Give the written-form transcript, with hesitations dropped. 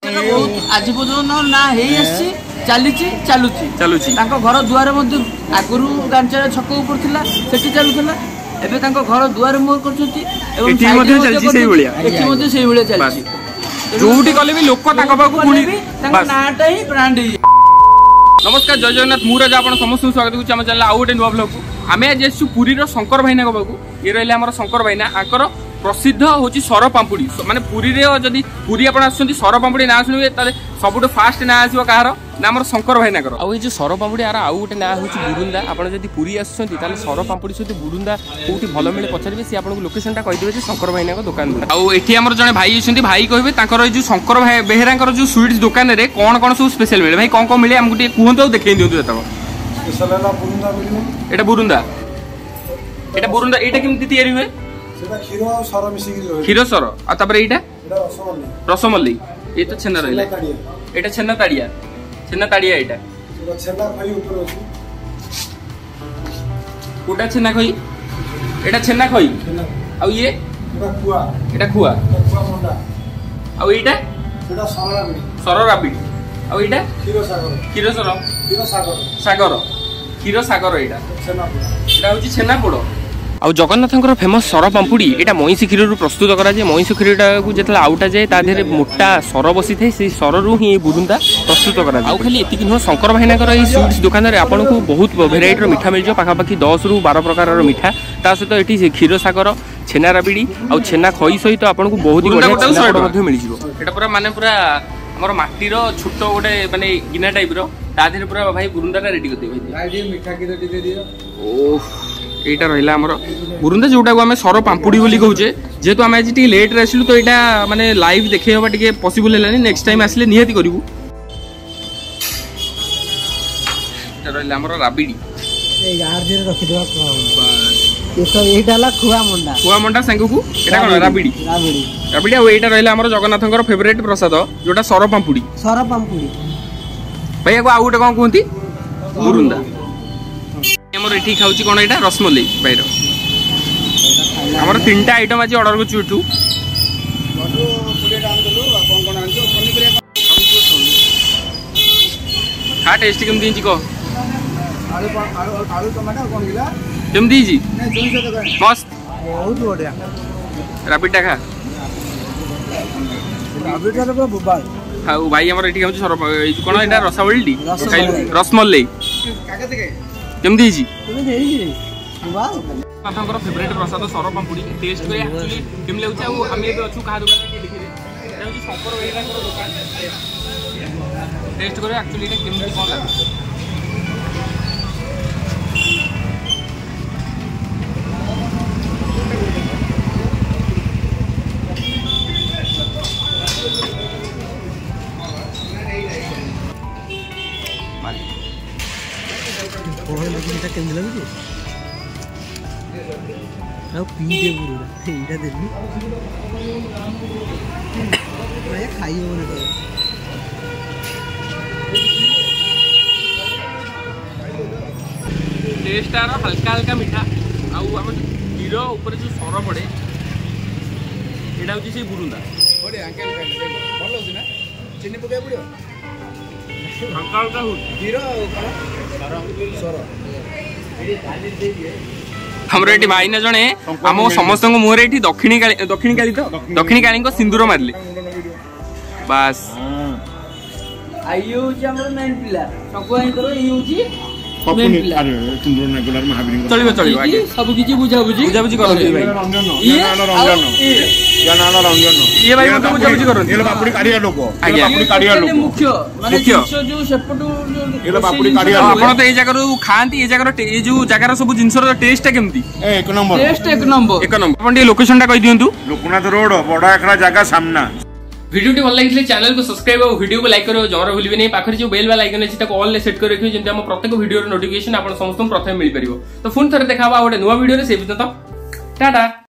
आज पर्यटन ना चलुची घर दुआर आगुरी गांचा छक पड़ता से चलूला एवं घर दुआर मुह कर नमस्कार जय जगन्नाथ मुराज आप समस्त स्वागत करुँ आम चैनल आउ गोटे नुआ ब्लॉग को आम आज पुरी शंकर भाईना पाखु ये रही आम शंकर भाईना आकर प्रसिद्ध हूँ सर पाम्पुड़ी माने पुरी जदि पुरी आप सर पाम्पुड़ी ना शुणे सबुठ फास्ट ना आसो कहार ना आम शंकर भाईना जो सर पाम्पुड़ी यार आउ गोटे ना हूँ बुरुंदा आपड़ जब पुरी आसुँच सर पाम्पुड़ी सहित बुरुंदा कौटी भल मिले पचारे सी आपको लोकेशन कहीदेवे शंकर भाईना दुकान आठी आम जड़े भाई अच्छा भाई कहे जो शंकर बेहेरा जो स्वीट्स दुकान में कौन कौन सब स्पेशल मिले भाई कौन कौन मिले आमको कहतु देखे दिखाई दिखाँ एटा बुरुंदा एटा केमती तैयारी हुए क्षीर सर आपर एटा रसमल्ली ये तो छेना रहा एटा छेना ताड़िया एटा कोटा छेना खई एटा छेना खई आ ये एटा खुआ आ एटा सर राबिड़ी आ एटा क्षीर सागर क्षीर सागर एटा हूँ छेना पोड़ आ जगन्नाथ फेमस सर पाम्पुड़ी यहाँ महिषी क्षीर प्रस्तुत कराए महिषी क्षीर को जो आउटा जाए तादेह मोटा सर बसी थे से सर ही बुरुंदा प्रस्तुत कराए खाली ये नुह शंकर भाईना स्वीट्स दुकान में आपको बहुत भेराइटर मिठा मिल जाए पाखापाखि 10 ରୁ 12 प्रकार मिठा ता सहित ये क्षीर सागर छेना राबिड़ी आ छेना खई सहित आपको बहुत मिल जाए पूरा माने पूरा आम माटीर छोट गोटे माने गिना टाइप तादेह पूरा भाई बुरुंदा रेडी कर एटा रहा आमर बुरुंदा जोटा को आम सर पाम्पुड़ी बोली कहूचे जेहेतु आम आज लेट्रे आसलु तो यहाँ माने लाइव देखा टे पसिबल है नेक्स्ट टाइम आसले निहाती करूँ रहा आमर राबिड़ी खुआ मंडा सांगू को राबिड़ी राबिड़ी आईटा रहा आमर जगन्नाथ फेवरेट प्रसाद जोटा सर पाम्पुड़ी भाई आउ गोटे कौन कहती बुरुंदा ये खाऊँ कौन यहाँ रसमल्ली भाई आमर 3टा आइटम आज ऑर्डर करूँ खा टेस्ट केमती कह केमती मस्त राबिड़ा खा हाँ भाई आमर ये कौन यहाँ रसावली रसमल्ली केमती फेवरेट प्रसाद सर पाम्पुड़ी टेस्ट कर केम लगे आम अच्छु क्या दुकान शंकर भाईना दुकान टेस्ट कर एक्चुअली केमती कौन लगे केमती लगे पीटे पूरा देनी खाई टेस्ट तार हल्का हल्का मीठा आम क्षीर ऊपर जो सर पड़े यहाँ हूँ से बुरुंदा चीनी पकाई पड़ो हल्का हल्का क्षीर हमर ये भाईना जड़े आम समस्त मुहर ये दक्षिणी काली सिंदूर मारे बास चलो सब किसी बुझाबुझी करते ये भाई बुझाबुझी करते आप तो ये जगह खाती ये जगह जो जगार सब जिनस टेस्ट केमती एक नंबर लोकेशन टा कहि दियंतु लोकनाथ रोड बड़ा एकरा जगह सामना वीडियो भल लगे चैनल को सब्सक्राइब और वीडियो को लाइक करो जमार भूलिए नहीं पाखे जो बेल वाला आइकन अच्छी ऑल सेट कर रखिए जमी प्रत्येक वीडियो नोटिफिकेशन आप समस्त प्रथम मिल पार तो पुणी थे देखा गोटे नुआ वीडियो से टाटा।